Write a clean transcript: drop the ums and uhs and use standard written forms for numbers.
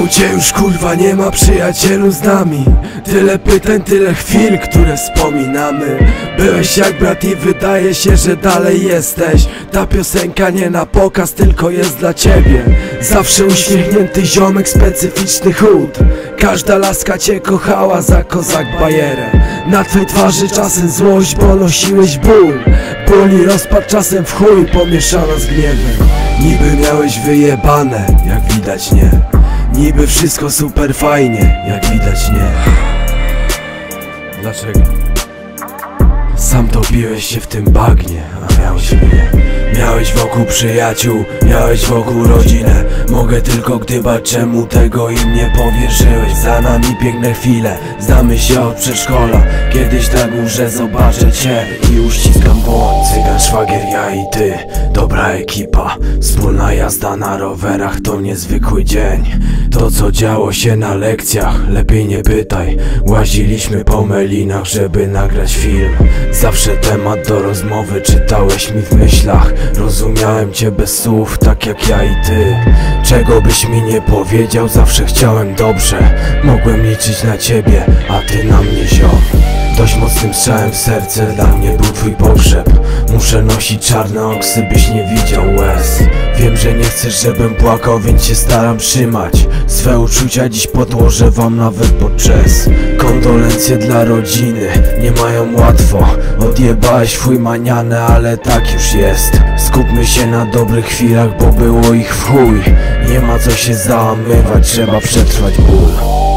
Czemu cię już kurwa nie ma, przyjacielu, z nami? Tyle pytań, tyle chwil, które wspominamy. Byłeś jak brat i wydaje się, że dalej jesteś. Ta piosenka nie na pokaz, tylko jest dla ciebie. Zawsze uśmiechnięty ziomek, specyficzny chód. Każda laska cię kochała za kozak bajerę. Na twej twarzy czasem złość, bo nosiłeś ból. Ból i rozpacz czasem w chuj pomieszano z gniewem. Niby miałeś wyjebane, jak widać nie. Niby wszystko super fajnie, jak widać nie. Dlaczego? Sam topiłeś się w tym bagnie, a miałeś mnie. Miałeś wokół przyjaciół, miałeś wokół rodzinę. Mogę tylko gdybać, czemu tego im nie powierzyłeś. Za nami piękne chwile, znamy się od przedszkola. Kiedyś na górze zobaczę cię i uściskam dłoń. Cygan, szwagier, ja i ty, dobra ekipa. Wspólna jazda na rowerach to niezwykły dzień. To co działo się na lekcjach, lepiej nie pytaj. Łaziliśmy po melinach, żeby nagrać film. Zawsze temat do rozmowy czytałeś mi w myślach. Rozumiałem cię bez słów, tak jak ja i ty. Czego byś mi nie powiedział, zawsze chciałem dobrze. Mogłem liczyć na ciebie, a ty na mnie, ziom. Dość mocnym strzałem w serce dla mnie był twój pogrzeb. Muszę nosić czarne oksy, byś nie widział łez. Wiem, że nie chcesz, żebym płakał, więc się staram trzymać. Swe uczucia dziś podłożę wam nawet podczas. Kondolencje dla rodziny, nie mają łatwo. Odjebałeś chuj manianę, ale tak już jest. Skupmy się na dobrych chwilach, bo było ich w chuj. Nie ma co się załamywać, trzeba przetrwać ból.